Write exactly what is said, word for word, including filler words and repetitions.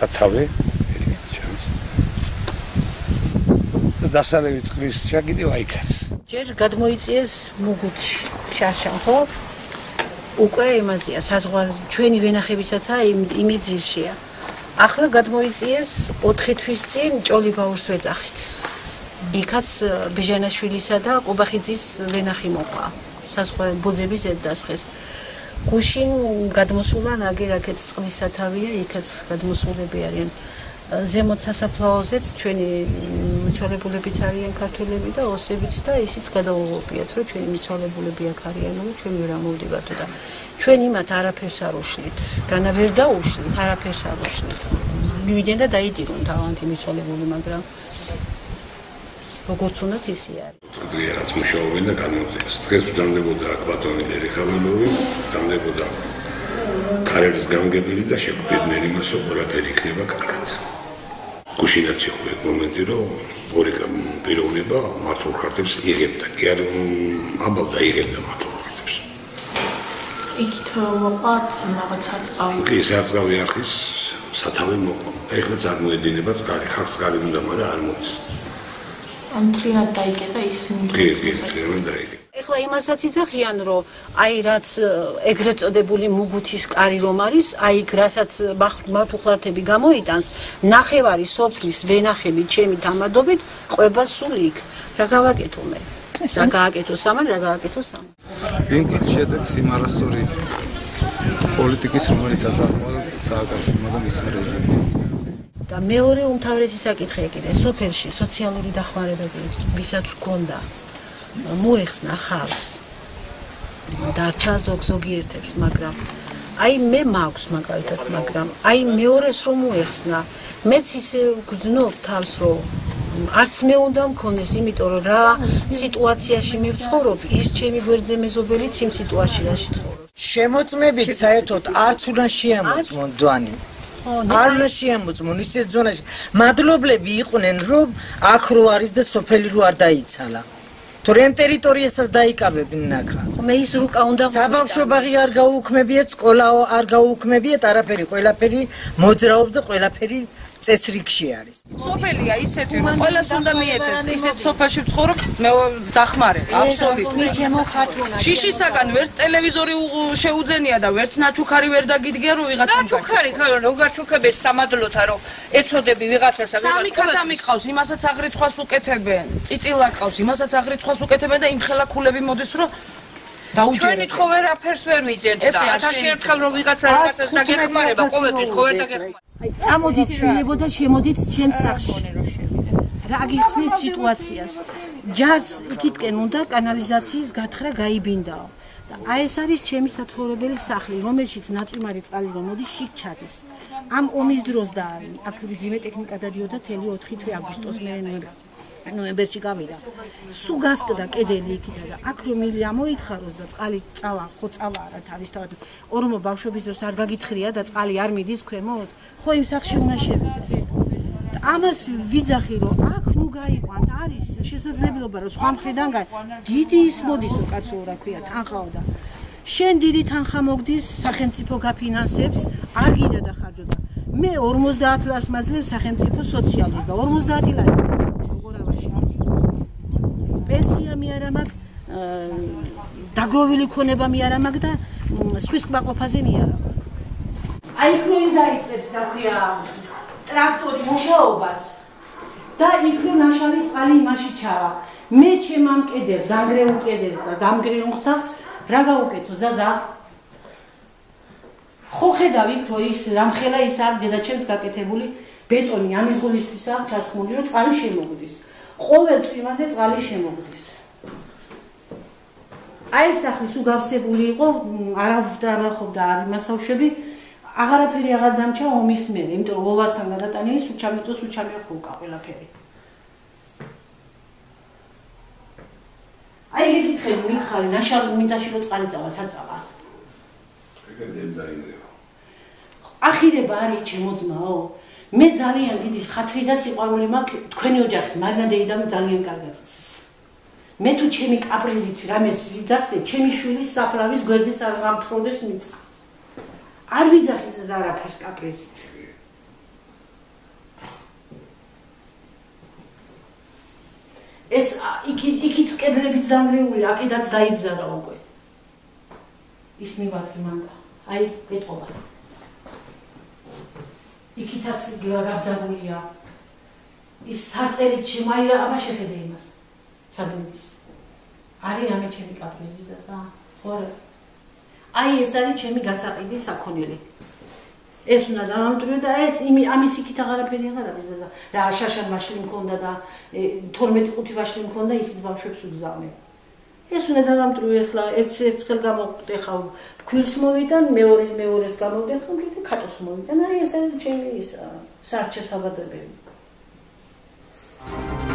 სათავე ჩანს. და დასავლეთ წყლის ჩაკიდე აი ქარს. ჯერ გადმოიწიეს მუგუთში, შაშან ხო? უკვე იმაზეა საზღვარი ჩვენი ვენახებისაცაა იმის ძირშია. ახლა გადმოიწიეს ოთხი თვის წინ ჭოლიბაურს ვეძახით. იქაც ბიჟანაშვილისა და ყუბახიძის ვენახი მოყვა. საზღვარი ბოძების ზედდასხეს. გუშინ გადმოსულა ნაგერ აქეთ წყლის სათავეა, იქაც გადმოსულები არიან. ზემოთ სასაფლაოზეც ჩვენი მიცვალებულებიც არიან ქართველები და ოსებიც და ისიც გადაუღობიათ, რომ ჩვენი მიცვალებულები აქ არიან, რომ ჩვენ ვერ ამოვდივართ და ჩვენ იმათ არაფერს არ უშლით. განა ვერ დაუშლით, არაფერს არ უშლით. მივიდნენ და დაიდირონ თავანთი მიცვალებული, მაგრამ როგორც უნდათ ისე არის. დღეაც მუშაობენ და განმოძიეს. დღეს ბრძანდებოდა აქ ბატონი ლერიხაველოვი, ბრძანდებოდა ქარელის გამგებელი და შეგვიდნენ იმას, რომ ყველაფერი იქნება კარგად. გუშინაც იყო ეგ მომენტი, რომ ორი პიროვნება მართულ ხარტებს იღებდა, კი არ ამბავდა იღებდა მართულ ხარტებს. იქით მოყვათ რაღაცა წყავი. კი, სარწყავი არხის სათავე მოყვა. ეხლა წარმოედინება წყალი, ხარ წყალი უნდა, მაგრამ არ მოდის. ამ თლიანად დაიკეტა ის მინდა. კი, კი, თლიანად დაიკეტა. ეხლა იმასაც იძახიან, რომ აი რაც ეგრეთ წოდებული მუგუთის კარი რომ არის, აი იქ რასაც მართულხლართები გამოიტანს, ნახევარი სოფლის ვენახები ჩემი თამადობით ყვება სულ იქ. რა გავაკეთო მე? რა გააკეთო სამან, რა გააკეთო სამან. ვინკით შედეგს იმ არასწორი პოლიტიკის, რომელიც აწარმოა სააკაშვილმა და მისმა რეჟიმმა. და მეორე უმთავრესი საკითხია კიდე სოფელში სოციალური დახმარებები, ვისაც ჰქონდა მოეხსნა ხალხს დარჩა ზოგ-ზოგიერთებს, მაგრამ აი მე მაქვს მაგალითად, მაგრამ აი მეორეს რომ მოეხსნა, მეც ისე გძნობ თავს, რომ არც მე უნდა მქონდეს, იმიტომ რომ რა სიტუაციაში მივცხოვრობ, ის ჩემი გვერდზე მეზობელიც იმ სიტუაციაში ცხოვრობს. შემოწმებით საერთოდ არც უნდა შეამოწმონ დვანი. არ უნდა შეამოწმონ ისეთ ზონაში. მადლობლები იყვნენ, რომ აქ რო არის და სოფელი რო არ დაიცალა. თორემ ტერიტორიასაც დაიკავებდნენ აქ. მე ის რუკა უნდა საბავშვო ბაღი არ გაუქმებიათ, სკოლა არ გაუქმებიათ, არაფერი, ყველაფერი მოძრაობს და ყველაფერი წესრიგში არის. სოფელია ისეთი, რომ ყველას უნდა მიეწეს, ისეთ სოფელში ვცხოვრობ, მე დახმარებ, აბსოლუტურად. შიშისაგან ვერც ტელევიზორი შეუძენია და ვერც ნაჩუქარი ვერ დაგიდგია, რომ ვიღაცა ნაჩუქარი, ხალხო, როგორ ჩუქებეს სამადლოთა, რომ ეცოდები ვიღაცას და სამი ქადა მიყავს, იმასაც აღრიცხვას უკეთებენ, წიწილა ყავს, იმასაც აღრიცხვას უკეთებენ და იმ ხელაქულები მოდის, რომ ჩვენი ხო ვერაფერს ვერ ვიძენთ და ათასი ერთხელ რომ ვიღაცა რაღაცას დაგეხმარება, ყოველთვის ხო ვერ დაგეხმარება. წამოდით შვილებოდა, შემოდით ჩემ სახლში. რა გიხსნით სიტუაციას. ჯარს იქითკენ უნდა კანალიზაციის გათხრა გაიბინდაო. და აი ეს არის ჩემი საცხოვრებელი სახლი, რომელშიც ნაწვიმარი წყალი რომ მოდის, შიგ ჩადის. ამ ომის დროს და აქ ძიმე ტექნიკა დადიოდა თელი ოთხი თვე აგვისტოს მე ნოემბერში გავიდა. სულ გასკდა კედელი იქითა და აქ რომ მილი ამოითხაროს და წყალი წავა, ხო წავა რა თავისთავად. ორმო ბავშვობის დროს არ გაგითხრია და წყალი არ მიდის ქვემოთ, ხო იმ სახში უნდა შევიდეს. და ამას ვიძახი რომ აქ ნუ გაიყვან და არის შესაძლებლობა რომ სხვა მხრიდან გაი. დიდი ის მოდისო კაცო რა ქვია, თანხაო და შენ დიდი თანხა მოგდის, სახელმწიფო გაფინანსებს, არ გიდა დახარჯოთ. მე ორმოცდაათ ლარს მაძლევს სახელმწიფო სოციალურს და ორმოცდაათი ლარი პენსია მე არა მაგ, დაგროვილი ქონება მე არა მაგ და სხვის კმაყოფაზე მე არა მაგ. აი იქ რო ის დაიწყებს რა ქვია ტრაქტორი მუშაობას და იქ რო ნაშალი წყალი იმაში ჩავა. მე ჩემ ამ კედელს, დანგრეულ კედელს და დამგრეულ სახლს რა გავუკეთო ზაზა? ხო ხედავ იქ რო ის რამხელა ის არ დედაჩემს გაკეთებული ბეტონი ამის გულისთვისაა ჩასხმული რომ წყალი შემოგვდის. ყოველ წვიმაზე წყალი შემოგვდის. აი სახლის უგავსებული იყო, არავდრაბახობდა არ იმასავშები, აღარაფერი აღარ დამჩა ომის მერე, იმიტომ რომ ოვასთან გადატანილი სუჩამიწოს სუჩამი ხულკა ყველაფერი. აი გეკითხები მითხარი, ნაშალ მიწაში რო წყალი წავა, საწავა. ეგრე დაინგრევა. ახირება არის ჩემო ძმაო. მე ძალიან დიდი ხათრი და სიყვარული მაქვს თქვენი ოჯახის მარნადეიდამ ძალიან კარგად იცის. მე თუ ჩემი კაპრიზით რამეს ვიძახდე, ჩემი შვილის საფლავის გვერდზეც არ გამთხოვდეს მიწა. არ ვიძახის არაფერს კაპრიზით. ეს იქით იქით კედლებიც დანგრეული, აქედაც დაიბზარა უკვე. ის მივადგი მანდა. აი, ეტყობა. იქითაც გაბზარულია. ის სარტერით შემაილა, აბა შეხედე იმას. საბუნდის. არის ამე ჩემი კაპრიზი და სა. ხო. აი ეს არის ჩემი გასაყიდი საქონელი. ეს უნდა დავამტვრიო და ეს ამის იქით აღარაფერი აღარ არის და რა შაშან ვაშლი მქონდა და თორმეტი ყუთი ვაშლი მქონდა ისიც ბავშვებს უგზავნე. ეს უნდა დავამტვრიო ახლა ერთ ერთხელ გამოვყდე ხავ ფქვილს მოვიდან მეორე მეორეს გამოვდე ხომ კიდე ქატოს მოვიდან აი ეს არის ჩემი ის სარჩე საბადოები.